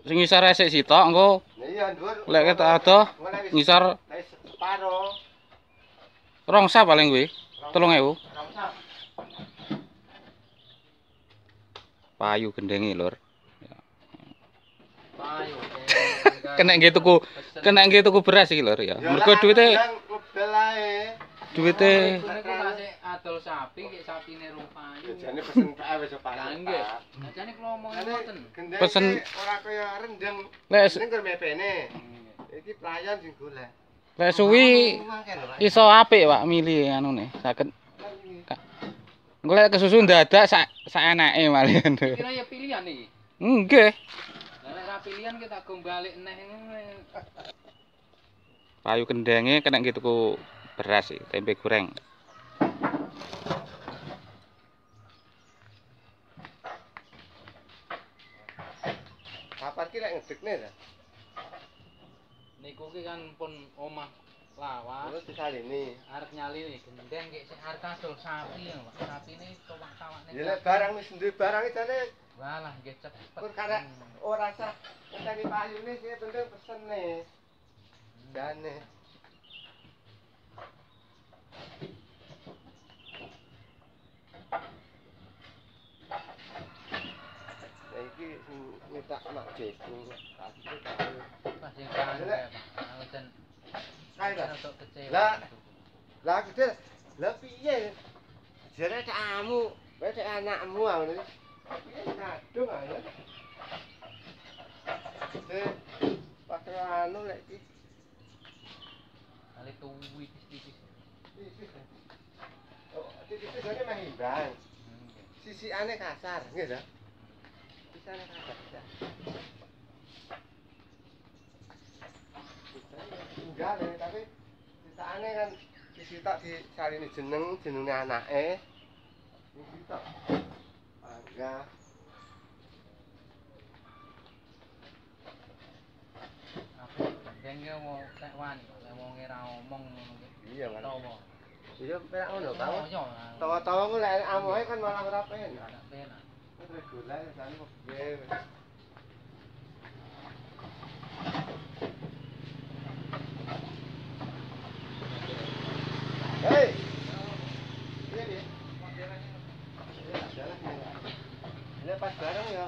sing ngisor esek sitok engko Iya, dhuwur. lek ketok adoh ngisor separo. rongsa paling kuwi 3.000 Rongsa. payu gendenge lur. Payu. Kena nggih tuku beras iki lur ya. Mergo duwite duwite Adol sapi, kayak sapine rupayu. Jane pesen PA wis Pak. Lah nggih. Jane kula omong ngoten. Pesen ora kaya rendeng. lek Ning kok mepene. Iki pelayan sing golek. lek suwi iso apik Pak milih anune saged. Engko lek kesusu ndadak sak enake malian. Kira ya pilihan iki. Nggih. Lah nek ra pilihan kita go balik neh. Payu kendenge kena nggih tuku beras iki, tempe goreng. Kapan ki lek ngedekne ta? Niku ki kan pun omah lawas. Terus disalini. Arep nyalini gendeng ki sing arep adol sapi ya, Pak. Sapine towak-tawane. Ya lek barang wis duwe barang iki jane Walah nggih cepet. kur karek ora sah ngenteni payune sing penting pesene. Jane. Iki sing nyetak mak jeku. Masih kan Pak. Ngoten. Kae ta. Untuk kecewa. Lah. Lah gede. Lah piye? Jare kamu, wis anakmu ngono. Piye kadung ae. Pas anu lek iki. Ali tuwi tipis-tipis. Oh, tipis jane meh imbang. Sisikane kasar, nggih ta? Sisane kasar. Enggak, tapi sisane kan disitok disalini jenenge anake. Disitok. Enggak. Apa gendeng yo mau tek wani, lek wong ora omong ngono ki. Iya, kan. Tawa. Iya, penak ngono kae. Yo. Tawa-tawa ku lek amohe kan malah ora penak. Ora penak. Terus golek jane kok piye. Hei. Iya dia. Ini pas bareng ya.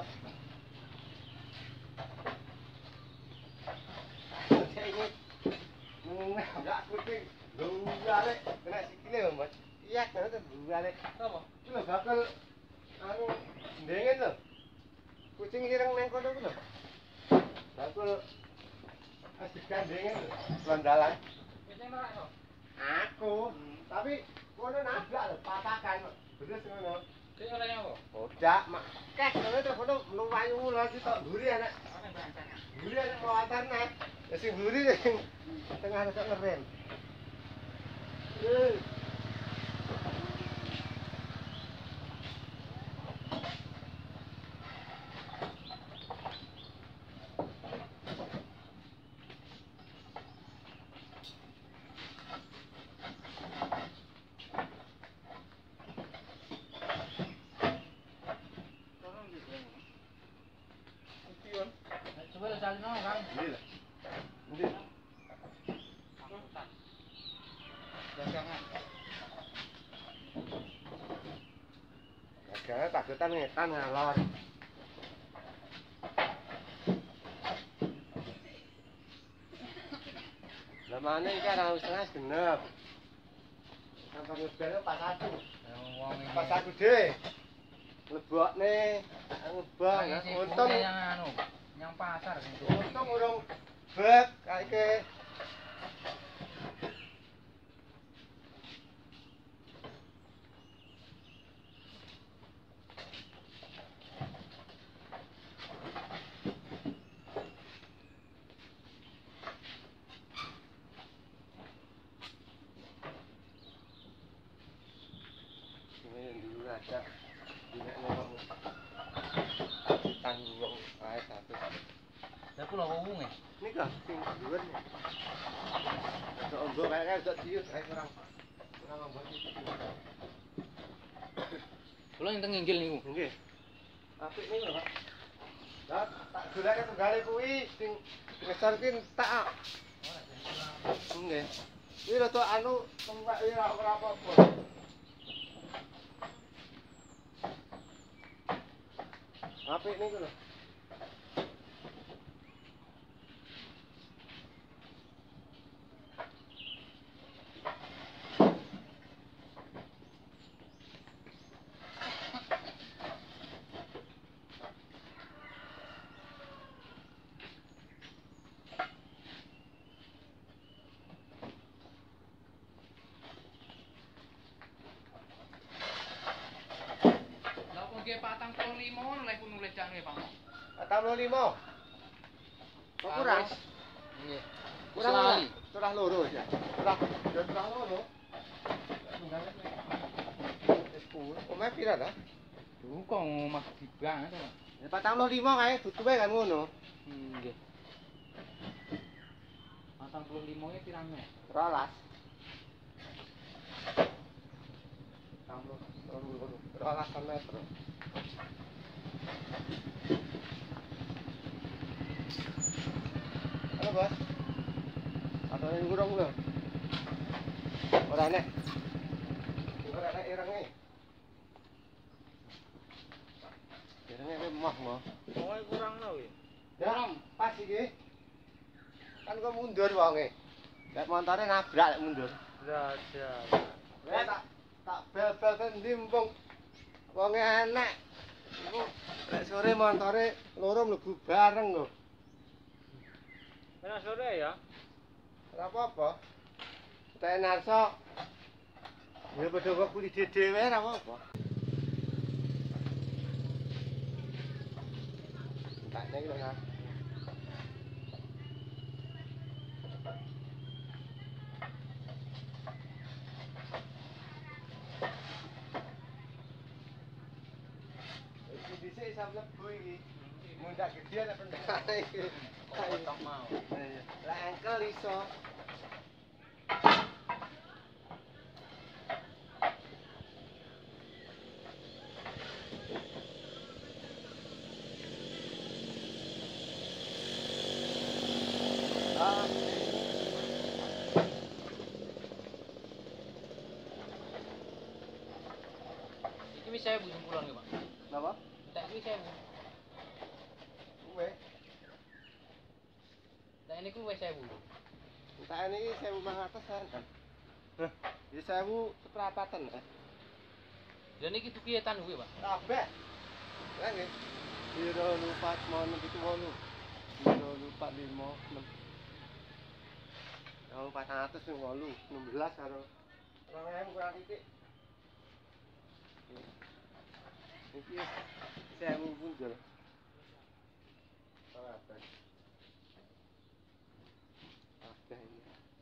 Saya ini enggak kucing. Gulale kena sikile lho, Mas. Iya, kena tuh gulale. Apa? Iki lho bakal anu ndengen lho. Kucing ireng nang kono ku lho. Bakal asik-gandengen lho, landalan. Kucing ora kok. Aku, tapi kono nabrak lho, patakan kok. Bener ngono. Sing ora nyawa. Odak, mak. Kek kono terus kono mluwayu lho sitok mburi anak. Mburi anak mawatarna. Ya sing mburi sing tengah sak ngerem. Coba salino kan. Ini lah. Ini. Dagangan. Dagangan takutan ngetan ngalor. Lah mana iki ora setengah genep. Sampai ngebel pas aku. Wong iki. Pas aku dhewe. Lebokne ngebang untung yang anu, yang pasar gitu. untung urung bek kaeke. Ini dulu ada tanggung ae satu. Lah kula wunge. Nika sing dhuwur. Sok ombo kae sok dius ae kurang. Kurang ombo iki. Kula enten nginggil niku. Nggih. Apik niku, Pak. Lah tak golek tunggale kuwi sing ngesor ki entek. Nggih. Kuwi rada anu tumpek ora apa-apa. Apik niku lho. Nggih 45 ngono lek nulis jange, Pak. 45. Kok kurang? Nggih. Kurang Sekali. Turah loro ya. Turah loro. Omah pira ta? Kok omah dibang to, Pak. Ya 45 kae butuhe kan ngono. Nggih. 45 e pirang mek? 12. 12 meter. Halo, Bos. Ada yang kurang lho. Ora nek. Ora nek irenge. Irenge ki mah. Pokoke kurang lho ya. Ya, pas iki. Kan kok mundur wonge. Lek montore nabrak lek mundur. Ya. Lek tak bel-bel kan ndi mumpung wonge enek. Iku lek sore montore loro mlebu bareng lho. Enak sore ya. Ora apa-apa. Tak narso. Ya padha kok kuli dhewe ora apa-apa. Tak nek lho. Iki dhisik sampe mlebu iki. Mundak gede nek pendekane iki. Potong mau. Lah engkel iso. Ah. Iki wis 1000 jumpulan nggih, Pak. Napa? Tak iki 1000. Kuwe. Tak niku wis 1000. Tak niki 1500 kan. Heh, ya 1000 seprapatan. Lah niki tukietan kuwi, Pak. Kabeh. Lah nggih. 04 mau 78. 04 5 6. Oh, 400 sing 8, 16 karo 2000 kurang titik. Iki 1000 punjul. Kabeh. Kabeh iki.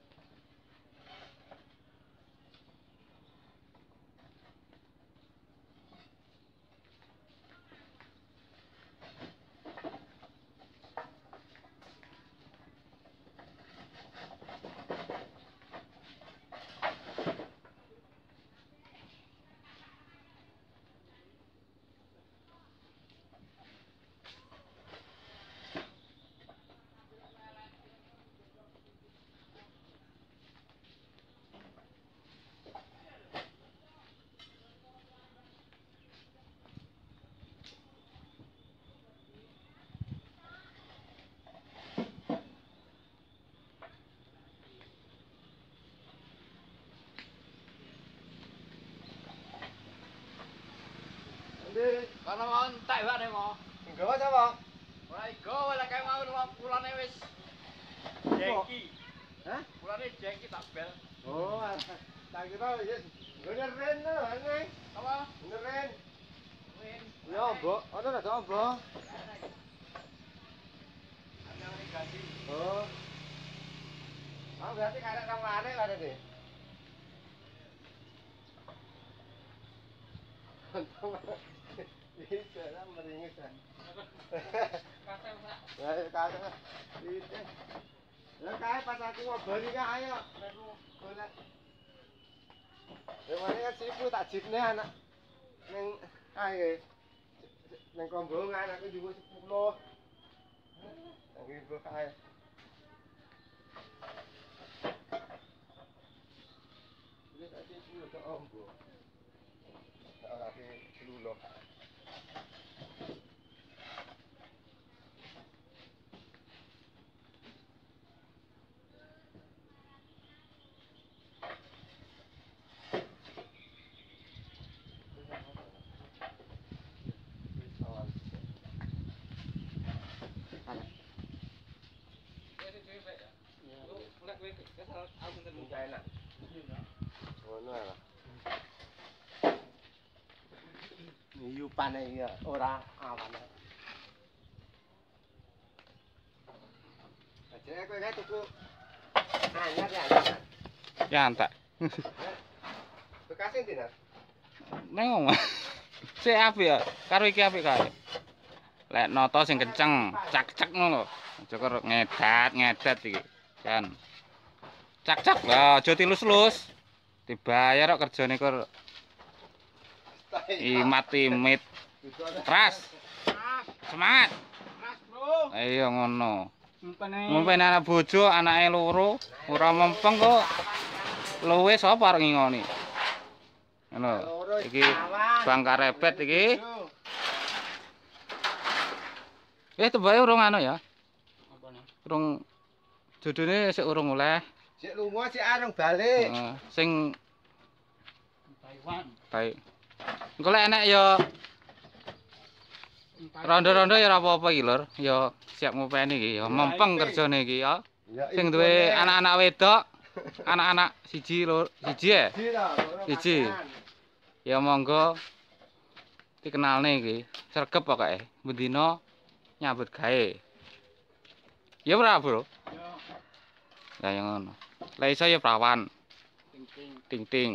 Kalau mau entek wae nek mau. Nggawa sapa? Ora igo lek kae mau pulane wis jengki. Hah? Pulane jengki tak bel. Oh, tak kira wis ngeren lho, neng. Apa? Ngeren. Win. Ya, Mbok. Ono rada Mbok. Ada orang ganti. Oh. Ah, berarti karek nang lane lane deh. Bisa lah meringis kan. Kasem Pak. Ya, kata. Itu. Lah kae pas aku ngobrol iki ayo aku golek. Ya mane kan sipu tak jipne anak ning ae. Ning kombongan aku juga 10. minggu kae. Wis ati dulu ke ombo. Ora ke dulu. Yupane iki ora awan. Ajek kowe kae tuku anyar ya. Ya entek. Bekasnya ndi, Nas? Neng sik apik ya, karo iki apik kae. Lek noto sing kenceng, cak-cak ngono lho. Aja karo ngedat iki. Kan. Cak-cak lah, aja tilus-lus. Dibayar kok kerjane kok imat-imit. Ras. Semangat. Ras, Bro. Ayo ngono. Mumpene. Mumpene anak bojo, anake loro, ora mempeng kok. Luwe sapa arep ngingoni? Ngono. Iki Bang Karebet iki. Tebake urung anu ya. Apane? Urung jodone sik urung oleh. Sik lunga sik areng balik. Heeh. Sing Taiwan. baik. Engko lek enek ya rondo-rondo ya ora apa-apa iki, Lur. Ya siap ngopeni iki ya. Mempeng kerjane iki ya. Sing duwe anak-anak wedok, anak-anak siji lur, siji ya? Siji. Ya monggo dikenalne iki. Sregep pokoke. Bendina nyambut gawe. Ya ora, Bro? Yo, Lah yang ngono. Lah iso ya prawan. ting-ting. Ting-ting.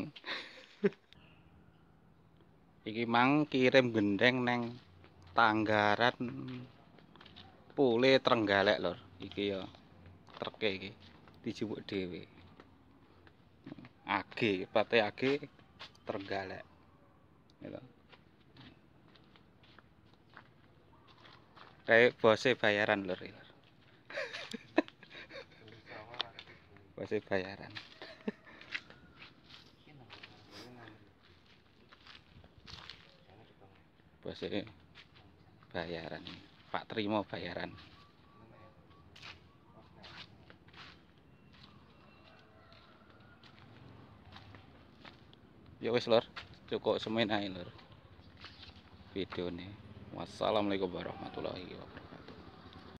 Iki mang kirim gendeng neng Tanggaran Pule Trenggalek lur. Iki ya treke iki dijupuk dhewe. Age, pate age Trenggalek. Gitu. Kayak bose bayaran lur. Bose bayaran. Bose bayaran. Pak terima bayaran. Ya wis lur, cukup semen ae lur. Videone. Wassalamualaikum warahmatullahi wabarakatuh.